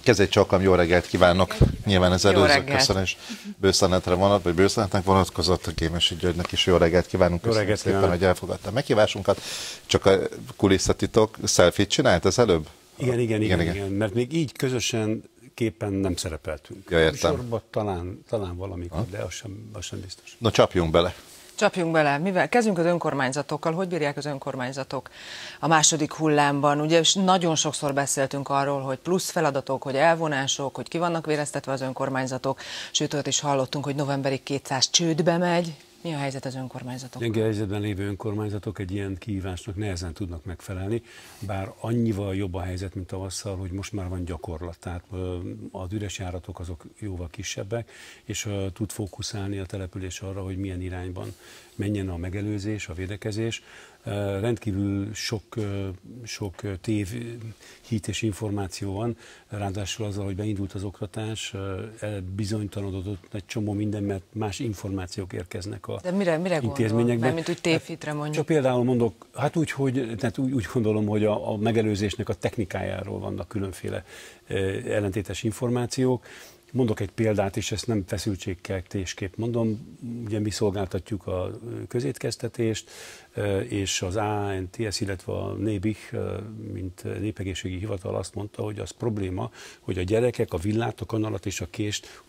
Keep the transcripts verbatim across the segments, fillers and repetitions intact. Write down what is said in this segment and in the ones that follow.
Kezét csókolom, jó reggelt kívánok! Nyilván ez előző köszönés bőszenetre vonat, vagy bőszenetnek vonatkozott, a Kémesi Györgynek is jó reggelt kívánunk. Köszönöm szépen, kívánok. Hogy elfogadta a meghívásunkat. Csak a kulisszatitok, selfie-t csinált az előbb? Igen, igen, igen, igen, igen, mert még így közösen képen nem szerepeltünk. Ja, értem. Sorban talán, talán valamikor, ha? de az sem, az sem biztos. No, csapjunk bele. Csapjunk bele. Mivel? Kezdjünk az önkormányzatokkal. Hogy bírják az önkormányzatok a második hullámban? Ugye nagyon sokszor beszéltünk arról, hogy plusz feladatok, hogy elvonások, hogy ki vannak véreztetve az önkormányzatok, sőt, olyat is hallottunk, hogy novemberig kétszáz csődbe megy. Mi a helyzet az önkormányzatokkal? Gyenge helyzetben lévő önkormányzatok egy ilyen kihívásnak nehezen tudnak megfelelni, bár annyival jobb a helyzet, mint tavasszal, hogy most már van gyakorlat. Tehát az üres járatok azok jóval kisebbek, és tud fókuszálni a település arra, hogy milyen irányban menjen a megelőzés, a védekezés. Rendkívül sok, sok tév, hit és információ van, ráadásul azzal, hogy beindult az oktatás, bizonytalanodott egy csomó minden, mert más információk érkeznek a De mire, mire intézményekben. Mert mint úgy tévhitre mondjuk. Csak például mondok, hát úgy, hogy, tehát úgy, úgy gondolom, hogy a, a megelőzésnek a technikájáról vannak különféle ellentétes információk. Mondok egy példát, és ezt nem feszültségkeltésképp mondom. Ugye mi szolgáltatjuk a közétkeztetést, és az á en té es, illetve a NÉBIH, mint népegészségügyi hivatal azt mondta, hogy az probléma, hogy a gyerekek a villát, a kanalat és a kést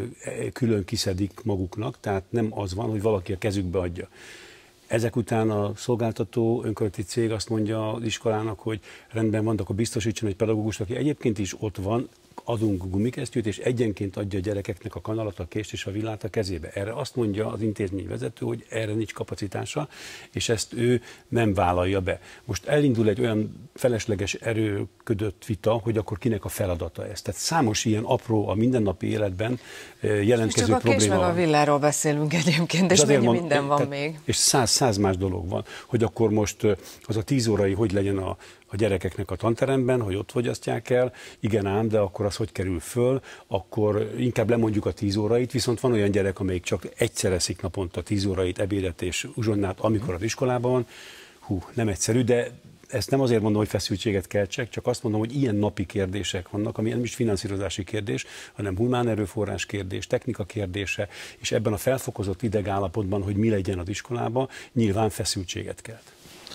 külön kiszedik maguknak, tehát nem az van, hogy valaki a kezükbe adja. Ezek után a szolgáltató önkormányzati cég azt mondja az iskolának, hogy rendben van, akkor biztosítson egy pedagógust, aki egyébként is ott van, adunk gumikesztyűt, és egyenként adja a gyerekeknek a kanalat, a kést és a villát a kezébe. Erre azt mondja az intézmény vezető, hogy erre nincs kapacitása, és ezt ő nem vállalja be. Most elindul egy olyan felesleges erőködött vita, hogy akkor kinek a feladata ez. Tehát számos ilyen apró, a mindennapi életben jelentkező csak probléma. Csak a kés meg a villáról beszélünk egyébként, és mennyi mond, minden van tehát, még. És száz, száz más dolog van, hogy akkor most az a tíz órai hogy legyen a a gyerekeknek a tanteremben, hogy ott fogyasztják el, igen ám, de akkor az hogy kerül föl, akkor inkább lemondjuk a tíz órait, viszont van olyan gyerek, amelyik csak egyszer eszik naponta tíz órait, ebédet és uzsonnát, amikor az iskolában van. Hú, nem egyszerű, de ezt nem azért mondom, hogy feszültséget keltsek, csak azt mondom, hogy ilyen napi kérdések vannak, ami nem is finanszírozási kérdés, hanem humán erőforrás kérdés, technika kérdése, és ebben a felfokozott idegállapotban, hogy mi legyen az iskolában, nyilván feszültséget kelt.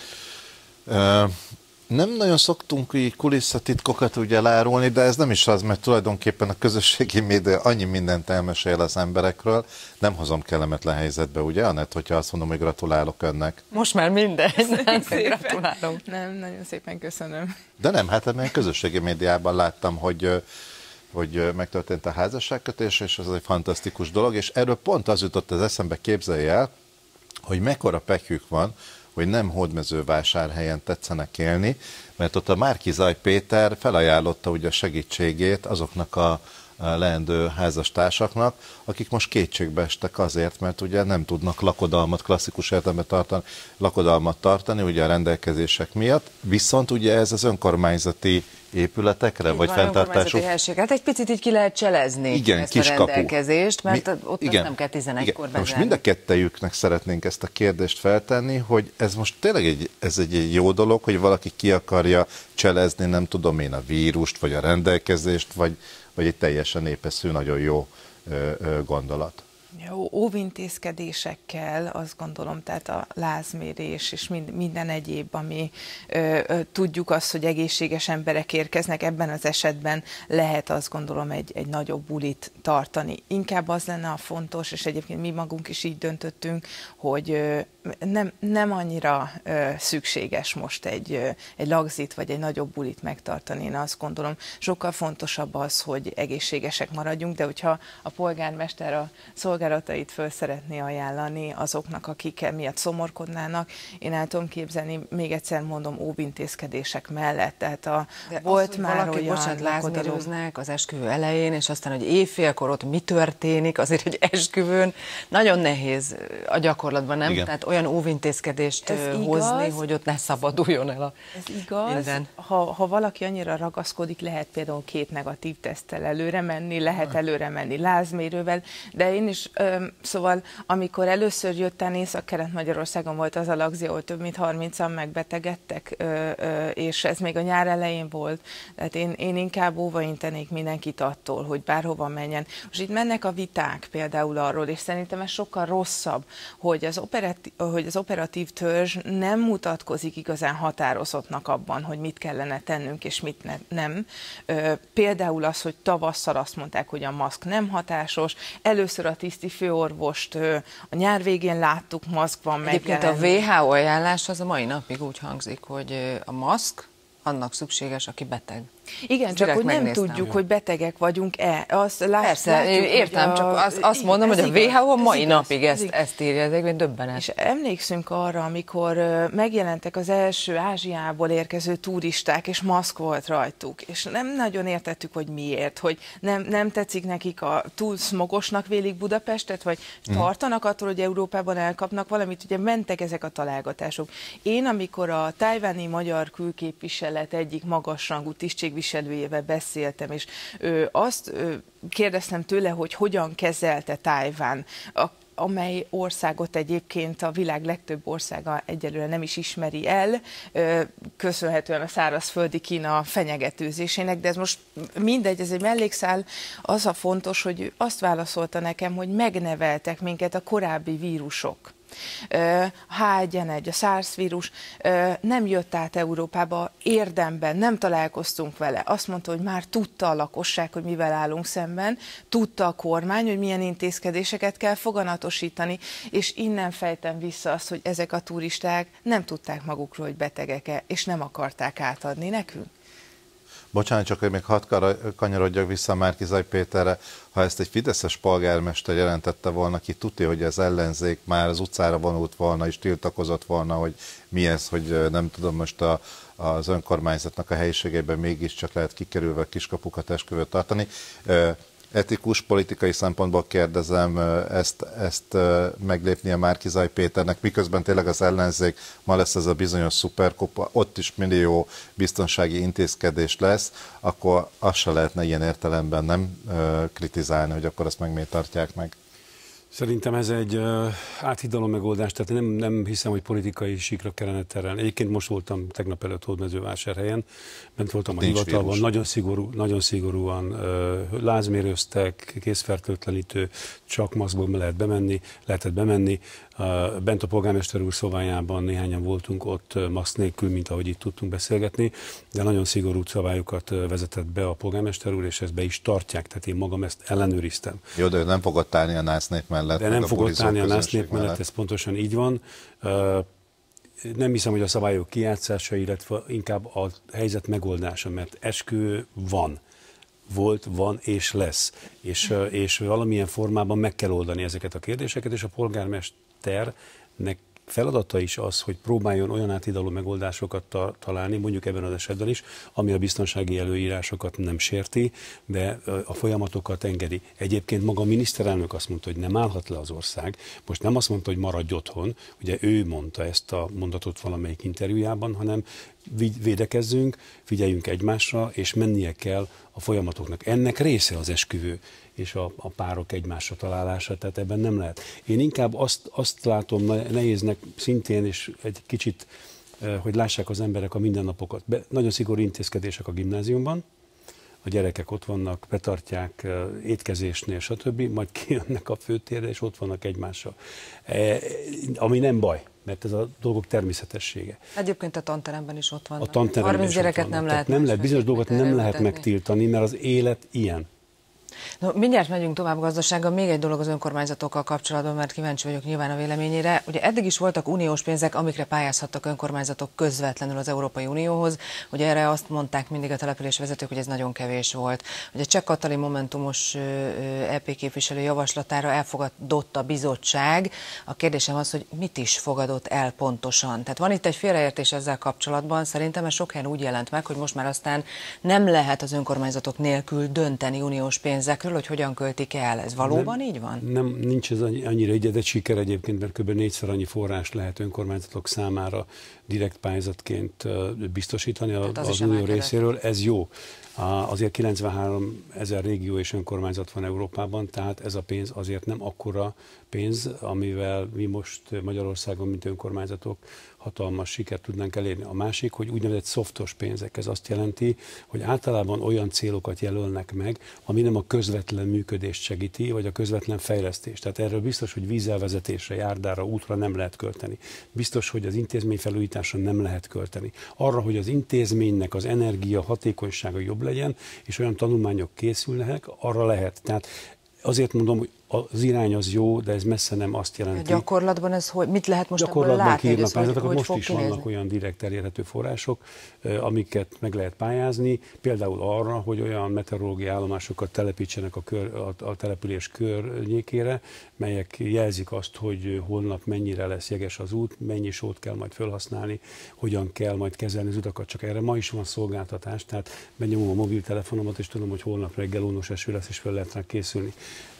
Uh... Nem nagyon szoktunk így kulisszatitkokat ugye elárulni, de ez nem is az, mert tulajdonképpen a közösségi média annyi mindent elmesél az emberekről. Nem hozom kellemetlen helyzetbe, ugye, Anett, hogyha azt mondom, hogy gratulálok önnek. Most már mindegy, nem gratulálom. Nem, nagyon szépen köszönöm. De nem, hát a közösségi médiában láttam, hogy, hogy megtörtént a házasságkötés, és ez egy fantasztikus dolog, és erről pont az jutott az eszembe, képzelje el, hogy mekkora pekjük van, hogy nem Hódmezővásárhelyen tetszenek élni, mert ott a Márki-Zay Péter felajánlotta ugye a segítségét azoknak a leendő házastársaknak, akik most kétségbe estek azért, mert ugye nem tudnak lakodalmat, klasszikus értelemben tartani, lakodalmat tartani, ugye a rendelkezések miatt, viszont ugye ez az önkormányzati épületekre, így vagy fenntartásuk. Hát egy picit így ki lehet cselezni igen, ezt a rendelkezést, mert mi, ott igen, nem kell tizenegykor bezárni. Most mind a kettejüknek szeretnénk ezt a kérdést feltenni, hogy ez most tényleg egy, ez egy jó dolog, hogy valaki ki akarja cselezni, nem tudom én, a vírust, vagy a rendelkezést, vagy, vagy egy teljesen népeszű, nagyon jó ö, ö, gondolat. Jó, óvintézkedésekkel, azt gondolom, tehát a lázmérés és mind, minden egyéb, ami ö, ö, tudjuk azt, hogy egészséges emberek érkeznek, ebben az esetben lehet azt gondolom egy, egy nagyobb bulit tartani. Inkább az lenne a fontos, és egyébként mi magunk is így döntöttünk, hogy ö, nem, nem annyira ö, szükséges most egy, ö, egy lagzit vagy egy nagyobb bulit megtartani. Én azt gondolom, sokkal fontosabb az, hogy egészségesek maradjunk, de hogyha a polgármester a szolgálatait föl szeretné ajánlani azoknak, akik miatt szomorkodnának, én el tudom képzelni, még egyszer mondom, óvintézkedések mellett. Tehát a, volt az, már valaki, olyan bocsánat, lázmérőznek az esküvő elején, és aztán, hogy éjfélkor ott mi történik, azért egy esküvőn, nagyon nehéz a gyakorlatban, nem? Igen. Tehát olyan óvintézkedést hozni, igaz, hogy ott ne szabaduljon el a ez igaz. Minden. Ha, ha valaki annyira ragaszkodik, lehet például két negatív teszttel előre menni, lehet előre menni lázmérővel, de én is Ö, szóval, amikor először jöttál Észak-Kelet-Magyarországon volt az a lagzi, ahol több mint harmincan megbetegedtek, ö, ö, és ez még a nyár elején volt. Tehát én, én inkább óvaintenék mindenkit attól, hogy bárhova menjen. Most itt mennek a viták például arról, és szerintem ez sokkal rosszabb, hogy az, operatív, hogy az operatív törzs nem mutatkozik igazán határozottnak abban, hogy mit kellene tennünk, és mit ne, nem. Ö, például az, hogy tavasszal azt mondták, hogy a maszk nem hatásos. Először a tiszti főorvost ö, a nyár végén láttuk maszkban megjelenni. Egyébként a vé há o ajánlás az a mai napig úgy hangzik, hogy a maszk annak szükséges, aki beteg. Igen, csak hogy nem megnéztem. Tudjuk, hogy betegek vagyunk-e. Azt lát, Persze, látjuk, értem, a, csak azt, azt mondom, hogy a vé há o a mai igaz, napig ezt, ezt írja, ez egy döbbenet. És emlékszünk arra, amikor megjelentek az első Ázsiából érkező turisták, és maszk volt rajtuk, és nem nagyon értettük, hogy miért, hogy nem, nem tetszik nekik, a túl szmogosnak vélik Budapestet, vagy mm. tartanak attól, hogy Európában elkapnak valamit, ugye mentek ezek a találgatások. Én, amikor a tájváni magyar külképviselet egyik magasrangú tisztségviselőjével beszéltem, és ő, azt ő, kérdeztem tőle, hogy hogyan kezelte Tájván, a, amely országot egyébként a világ legtöbb országa egyelőre nem is ismeri el, köszönhetően a szárazföldi Kína fenyegetőzésének, de ez most mindegy, ez egy mellékszál. Az a fontos, hogy azt válaszolta nekem, hogy megneveltek minket a korábbi vírusok. A há egy en egy, a SARS vírus nem jött át Európába érdemben, nem találkoztunk vele. Azt mondta, hogy már tudta a lakosság, hogy mivel állunk szemben, tudta a kormány, hogy milyen intézkedéseket kell foganatosítani, és innen fejtem vissza azt, hogy ezek a turisták nem tudták magukról, hogy betegek-e, és nem akarták átadni nekünk. Bocsánat, csak hogy még hadd kanyarodjak vissza Márki-Zay Péterre. Ha ezt egy fideszes polgármester jelentette volna ki, tudja, hogy az ellenzék már az utcára vonult volna és tiltakozott volna, hogy mi ez, hogy nem tudom, most a, az önkormányzatnak a helyiségében mégiscsak lehet kikerülve kiskapukat esküvőt tartani. Etikus, politikai szempontból kérdezem, ezt, ezt meglépnie Márki-Zay Péternek, miközben tényleg az ellenzék, ma lesz ez a bizonyos szuperkupa, ott is millió biztonsági intézkedés lesz, akkor azt se lehetne ilyen értelemben nem kritizálni, hogy akkor azt meg miért tartják meg. Szerintem ez egy uh, áthidaló megoldás, tehát nem, nem hiszem, hogy politikai síkra kellene terelni. Egyébként most voltam tegnap előtt Hódmezővásárhelyen, bent voltam a hivatalban, nagyon, szigorú, nagyon szigorúan uh, lázmérőztek, készfertőtlenítő, csak maszkban lehet bemenni, lehetett bemenni. Uh, bent a polgármester úr szobájában néhányan voltunk ott uh, maszk nélkül, mint ahogy itt tudtunk beszélgetni, de nagyon szigorú szabályokat uh, vezetett be a polgármester úr, és ezt be is tartják, tehát én magam ezt ellenőriztem. Jó, de nem fogott állni a násznép mellett. De nem fogott állni a násznép mellett, ez pontosan így van. Uh, nem hiszem, hogy a szabályok kijátszása, illetve inkább a helyzet megoldása, mert eskü van. Volt, van és lesz. És, és valamilyen formában meg kell oldani ezeket a kérdéseket, és a polgármesternek feladata is az, hogy próbáljon olyan áthidaló megoldásokat ta találni, mondjuk ebben az esetben is, ami a biztonsági előírásokat nem sérti, de a folyamatokat engedi. Egyébként maga a miniszterelnök azt mondta, hogy nem állhat le az ország. Most nem azt mondta, hogy maradj otthon, ugye ő mondta ezt a mondatot valamelyik interjújában, hanem védekezzünk, figyeljünk egymásra, és mennie kell a folyamatoknak. Ennek része az esküvő és a, a párok egymásra találása, tehát ebben nem lehet. Én inkább azt, azt látom nehéznek szintén, és egy kicsit, hogy lássák az emberek a mindennapokat. Be, nagyon szigorú intézkedések a gimnáziumban, a gyerekek ott vannak, betartják étkezésnél, stb., majd kijönnek a főtérre, és ott vannak egymással. E, ami nem baj, mert ez a dolgok természetessége. Egyébként a tanteremben is ott vannak. A tanteremben harminc gyereket nem lehet. Nem lehet, bizonyos dolgokat nem lehet megtiltani, mert az élet ilyen. No, mindjárt megyünk tovább gazdasággal. Még egy dolog az önkormányzatokkal kapcsolatban, mert kíváncsi vagyok nyilván a véleményére. Ugye eddig is voltak uniós pénzek, amikre pályázhattak önkormányzatok közvetlenül az Európai Unióhoz. Ugye erre azt mondták mindig a településvezetők, hogy ez nagyon kevés volt. Ugye Cseh Katalin momentumos é pé képviselő javaslatára elfogadott a bizottság. A kérdésem az, hogy mit is fogadott el pontosan. Tehát van itt egy félreértés ezzel kapcsolatban. Szerintem ez sok helyen úgy jelent meg, hogy most már aztán nem lehet az önkormányzatok nélkül dönteni uniós pénzekről, pénzekről, hogy hogyan költik el. Ez valóban nem, így van? Nem, nincs ez annyira így, de siker egyébként, mert kb. négyszer annyi forrás lehet önkormányzatok számára direkt pályázatként biztosítani az, az unió részéről. Ez jó. Azért kilencvenhárom ezer régió és önkormányzat van Európában, tehát ez a pénz azért nem akkora pénz, amivel mi most Magyarországon, mint önkormányzatok hatalmas sikert tudnánk elérni. A másik, hogy úgynevezett szoftos pénzek. Ez azt jelenti, hogy általában olyan célokat jelölnek meg, ami nem a közvetlen működést segíti, vagy a közvetlen fejlesztést. Tehát erről biztos, hogy vízelvezetésre, járdára, útra nem lehet költeni. Biztos, hogy az intézmény felújításra nem lehet költeni. Arra, hogy az intézménynek az energia hatékonysága jobb legyen, és olyan tanulmányok készülnek, arra lehet. Tehát azért mondom, hogy az irány az jó, de ez messze nem azt jelenti. A gyakorlatban ez hogy, mit lehet most ebből Gyakorlatban látni? kiírnak pályázatokat, most is kinézni? vannak olyan direkt elérhető források, amiket meg lehet pályázni, például arra, hogy olyan meteorológiai állomásokat telepítsenek a, kör, a, a település környékére, melyek jelzik azt, hogy holnap mennyire lesz jeges az út, mennyi sót kell majd felhasználni, hogyan kell majd kezelni az utakat. Csak erre ma is van szolgáltatás, tehát benyomom a mobiltelefonomat, és tudom, hogy holnap reggel ónos eső lesz, és fel lehet rá készülni.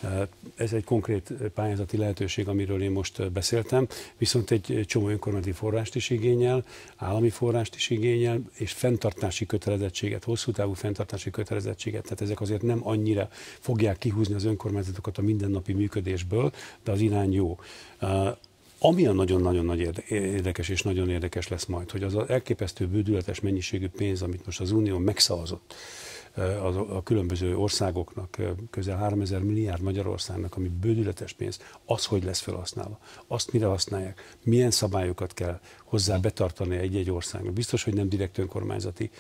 Ez egy konkrét pályázati lehetőség, amiről én most beszéltem, viszont egy csomó önkormányzati forrást is igényel, állami forrást is igényel, és fenntartási kötelezettséget, hosszú távú fenntartási kötelezettséget. Tehát ezek azért nem annyira fogják kihúzni az önkormányzatokat a mindennapi működésből, de az irány jó. Ami a nagyon-nagyon nagy érdekes és nagyon érdekes lesz majd, hogy az az elképesztő bődületes mennyiségű pénz, amit most az Unió megszavazott, a különböző országoknak, közel háromezer milliárd Magyarországnak, ami bődületes pénz, az hogy lesz felhasználva, azt mire használják, milyen szabályokat kell hozzá betartani egy-egy országnak. Biztos, hogy nem direkt önkormányzati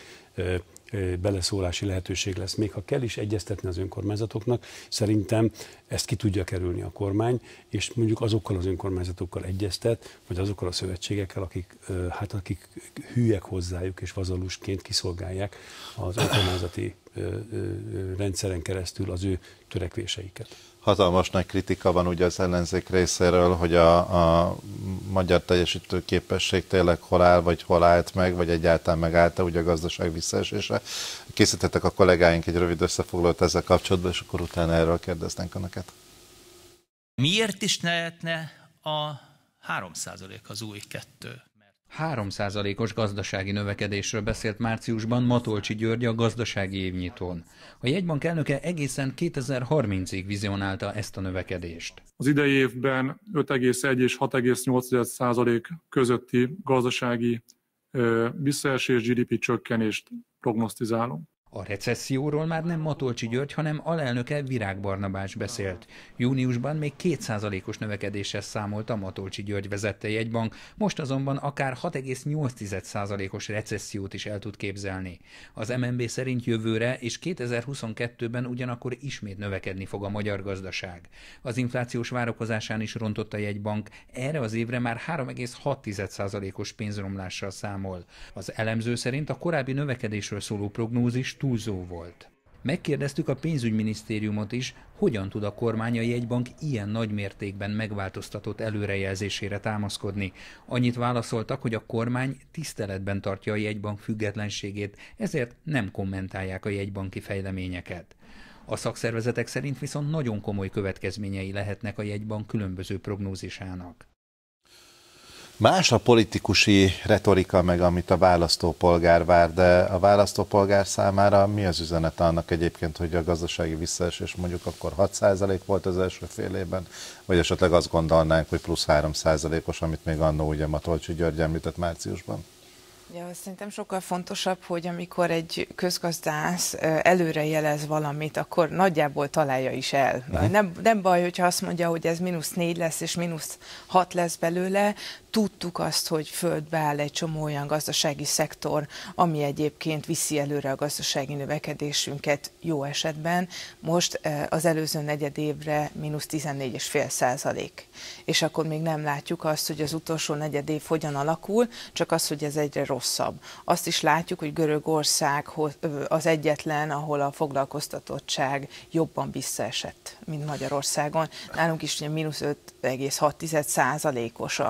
beleszólási lehetőség lesz. Még ha kell is egyeztetni az önkormányzatoknak, szerintem ezt ki tudja kerülni a kormány, és mondjuk azokkal az önkormányzatokkal egyeztet, vagy azokkal a szövetségekkel, akik, hát akik hűek hozzájuk és vazalusként kiszolgálják az önkormányzati rendszeren keresztül az ő törekvéseiket. Hatalmas nagy kritika van ugye az ellenzék részéről, hogy a, a magyar teljesítő képesség tényleg hol áll, vagy hol állt meg, vagy egyáltalán megállt ugye a gazdaság visszaesése. Készítettek a kollégáink egy rövid összefoglalót ezzel kapcsolatban, és akkor utána erről kérdeznénk önöket. Miért is lehetne a három százalék az új kettő? három százalékos gazdasági növekedésről beszélt márciusban Matolcsy György a gazdasági évnyitón. A jegybank elnöke egészen kétezer-harmincig vizionálta ezt a növekedést. Az idei évben öt egész egy és hat egész nyolc százalék közötti gazdasági visszaesés, gé dé pé csökkenést prognosztizálunk. A recesszióról már nem Matolcsy György, hanem alelnöke Virág Barnabás beszélt. Júniusban még két százalékos növekedéssel számolt a Matolcsy György vezette jegybank, most azonban akár hat egész nyolc százalékos recessziót is el tud képzelni. Az em en bé szerint jövőre és kétezer-huszonkettőben ugyanakkor ismét növekedni fog a magyar gazdaság. Az inflációs várakozásán is rontott a jegybank, erre az évre már három egész hat százalékos pénzromlással számol. Az elemző szerint a korábbi növekedésről szóló prognózis túlzó volt. Megkérdeztük a pénzügyminisztériumot is, hogyan tud a kormány a jegybank ilyen nagy mértékben megváltoztatott előrejelzésére támaszkodni. Annyit válaszoltak, hogy a kormány tiszteletben tartja a jegybank függetlenségét, ezért nem kommentálják a jegybanki fejleményeket. A szakszervezetek szerint viszont nagyon komoly következményei lehetnek a jegybank különböző prognózisának. Más a politikusi retorika meg, amit a választópolgár vár, de a választópolgár számára mi az üzenete annak egyébként, hogy a gazdasági visszaesés mondjuk akkor hat százalék volt az első fél évben, vagy esetleg azt gondolnánk, hogy plusz három százalékos, amit még annó ugye Matolcsy György említett márciusban? Ja, szerintem sokkal fontosabb, hogy amikor egy közgazdász előre jelez valamit, akkor nagyjából találja is el. Uh-huh. Nem, nem baj, hogyha azt mondja, hogy ez mínusz négy lesz, és mínusz hat lesz belőle. Tudtuk azt, hogy földbe áll egy csomó olyan gazdasági szektor, ami egyébként viszi előre a gazdasági növekedésünket jó esetben. Most az előző negyed évre mínusz tizennégy egész öt százalék. És akkor még nem látjuk azt, hogy az utolsó negyed év hogyan alakul, csak az, hogy ez egyre rosszabb. Azt is látjuk, hogy Görögország az egyetlen, ahol a foglalkoztatottság jobban visszaesett, mint Magyarországon. Nálunk is mínusz öt egész hat százalékos a, a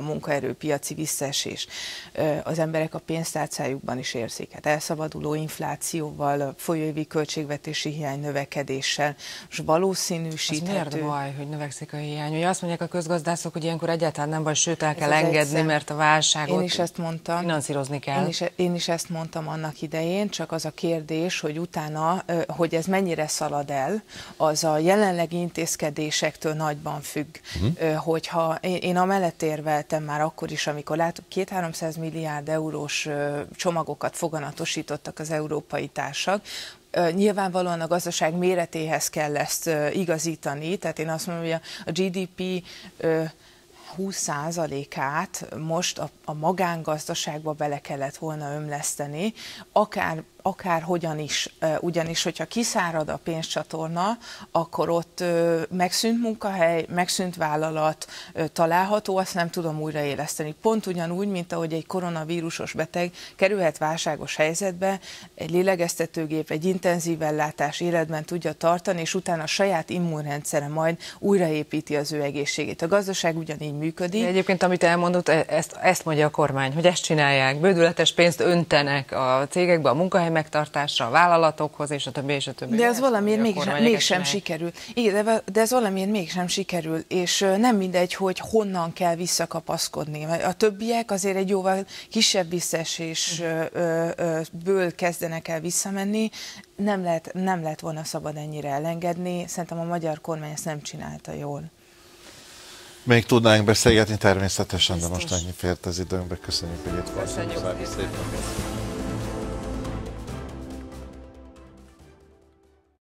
munkaerőpiaci visszaesés. Az emberek a pénztárcájukban is érzik. Hát elszabaduló inflációval, folyóévi költségvetési hiány növekedéssel, és valószínűsíthető... Az miért baj, hogy növekszik a hiány? Ugye azt mondják a közgazdászok, hogy ilyenkor egyáltalán nem baj, sőt el kell engedni, egyszer, mert a válságot én is ezt mondtam, finanszírozni kell. Én is, én is ezt mondtam annak idején, csak az a kérdés, hogy utána, hogy ez mennyire szalad el, az a jelenlegi intézkedésektől nagyban függ. Uh-huh. Hogyha én amellett érveltem már akkor is, amikor látok, két-háromszáz milliárd eurós csomagokat foganatosítottak az európai társak, nyilvánvalóan a gazdaság méretéhez kell ezt igazítani, tehát én azt mondom, hogy a gé dé pé húsz százalékát most a, a magángazdaságba bele kellett volna ömleszteni, akár akár hogyan is, ugyanis, hogyha kiszárad a pénzcsatorna, akkor ott megszűnt munkahely, megszűnt vállalat található, azt nem tudom újraéleszteni. Pont ugyanúgy, mint ahogy egy koronavírusos beteg kerülhet válságos helyzetbe, egy lélegeztetőgép, egy intenzív ellátás életben tudja tartani, és utána a saját immunrendszere majd újraépíti az ő egészségét. A gazdaság ugyanígy működik. Egyébként, amit elmondott, ezt, ezt mondja a kormány, hogy ezt csinálják, bődületes pénzt öntenek a cégekbe, a munkahely megtartásra, a vállalatokhoz, és a többi, és a többi. De ez valamiért mégsem, mégsem sikerül. Igen, de, de ez valamiért mégsem sikerül, és nem mindegy, hogy honnan kell visszakapaszkodni. A többiek azért egy jóval kisebb visszaesésből kezdenek el visszamenni, nem lehet, nem lehet volna szabad ennyire elengedni. Szerintem a magyar kormány ezt nem csinálta jól. Még tudnánk beszélgetni természetesen, de most ennyi fért az időnkbe. Köszönjük, hogy itt voltunk. Köszönjük szépen.